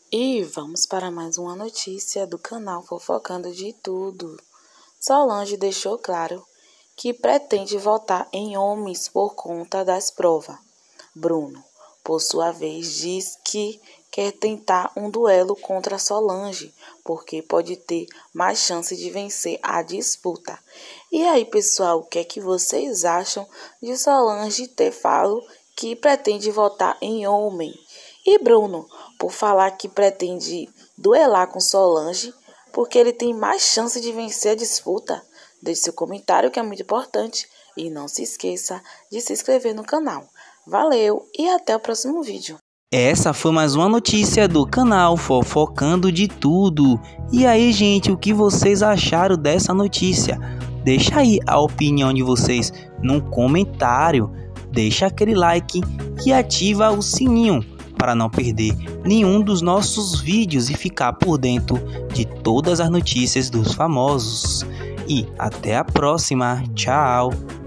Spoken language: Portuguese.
E vamos para mais uma notícia do canal Fofocando de Tudo. Solange deixou claro que pretende votar em homens por conta das provas. Bruno, por sua vez, diz que quer tentar um duelo contra Solange, porque pode ter mais chance de vencer a disputa. E aí, pessoal, o que é que vocês acham de Solange ter falado que pretende votar em homem? E Bruno, por falar que pretende duelar com Solange, porque ele tem mais chance de vencer a disputa? Deixe seu comentário, que é muito importante. E não se esqueça de se inscrever no canal. Valeu e até o próximo vídeo. Essa foi mais uma notícia do canal Fofocando de Tudo. E aí, gente, o que vocês acharam dessa notícia? Deixa aí a opinião de vocês no comentário. Deixa aquele like e ativa o sininho para não perder nenhum dos nossos vídeos e ficar por dentro de todas as notícias dos famosos. E até a próxima. Tchau!